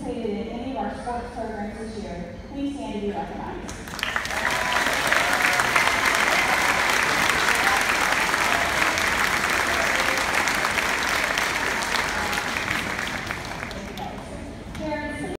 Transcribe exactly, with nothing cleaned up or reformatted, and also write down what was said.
participated in any of our sports programs this year, please stand to be recognized.